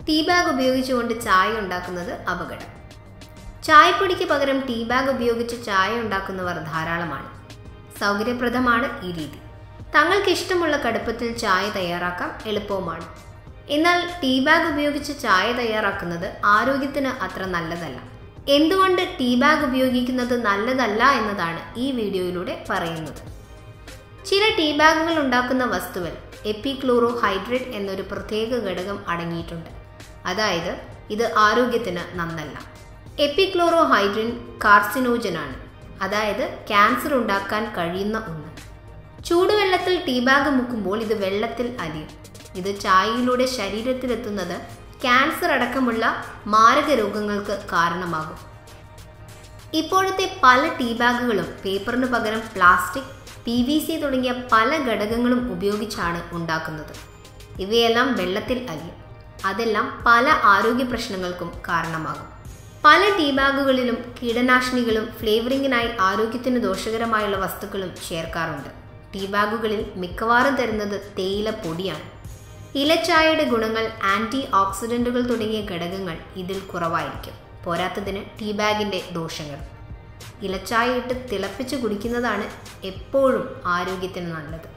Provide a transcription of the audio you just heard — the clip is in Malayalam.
ടീബാഗ് ഉപയോഗിച്ചുകൊണ്ട് ചായ ഉണ്ടാക്കുന്നത് അപകടം. ചായപ്പൊടിക്ക് പകരം ടീബാഗ് ഉപയോഗിച്ച് ചായ ഉണ്ടാക്കുന്നവർ ധാരാളമാണ്. സൗകര്യപ്രദമാണ് ഈ രീതി. തങ്ങൾക്ക് ഇഷ്ടമുള്ള കടുപ്പത്തിൽ ചായ തയ്യാറാക്കാം, എളുപ്പവുമാണ്. എന്നാൽ ടീബാഗ് ഉപയോഗിച്ച് ചായ തയ്യാറാക്കുന്നത് ആരോഗ്യത്തിന് അത്ര നല്ലതല്ല. എന്തുകൊണ്ട് ടീബാഗ് ഉപയോഗിക്കുന്നത് നല്ലതല്ല എന്നതാണ് ഈ വീഡിയോയിലൂടെ പറയുന്നത്. ചില ടീബാഗുകൾ ഉണ്ടാക്കുന്ന വസ്തുവിൽ എപ്പിക്ലോറോഹൈഡ്രേറ്റ് എന്നൊരു പ്രത്യേക ഘടകം അടങ്ങിയിട്ടുണ്ട്. അതായത് ഇത് ആരോഗ്യത്തിന് നന്നല്ല. എപ്പിക്ലോറോഹൈഡ്രേറ്റ് കാർസിനോജനാണ്, അതായത് ക്യാൻസർ ഉണ്ടാക്കാൻ കഴിയുന്ന ഒന്ന്. ചൂടുവെള്ളത്തിൽ ടീബാഗ് മുക്കുമ്പോൾ ഇത് വെള്ളത്തിൽ അലിയും. ഇത് ചായയിലൂടെ ശരീരത്തിലെത്തുന്നത് ക്യാൻസർ അടക്കമുള്ള മാരക രോഗങ്ങൾക്ക് കാരണമാകും. ഇപ്പോഴത്തെ പല ടീബാഗുകളും പേപ്പറിന് പകരം പ്ലാസ്റ്റിക്, PVC തുടങ്ങിയ പല ഘടകങ്ങളും ഉപയോഗിച്ചാണ് ഉണ്ടാക്കുന്നത്. ഇവയെല്ലാം വെള്ളത്തിൽ അലിയും. അതെല്ലാം പല ആരോഗ്യ പ്രശ്നങ്ങൾക്കും കാരണമാകും. പല ടീബാഗുകളിലും കീടനാശിനികളും ഫ്ലേവറിങ്ങിനായി ആരോഗ്യത്തിന് ദോഷകരമായുള്ള വസ്തുക്കളും ചേർക്കാറുണ്ട്. ടീബാഗുകളിൽ മിക്കവാറും തരുന്നത് തേയില പൊടിയാണ്. ഇലച്ചായയുടെ ഗുണങ്ങൾ, ആൻറ്റി ഓക്സിഡൻറ്റുകൾ തുടങ്ങിയ ഘടകങ്ങൾ ഇതിൽ കുറവായിരിക്കും. പോരാത്തതിന് ടീബാഗിൻ്റെ ദോഷങ്ങൾ. ഇലച്ചായ ഇട്ട് തിളപ്പിച്ച് കുടിക്കുന്നതാണ് എപ്പോഴും ആരോഗ്യത്തിന് നല്ലത്.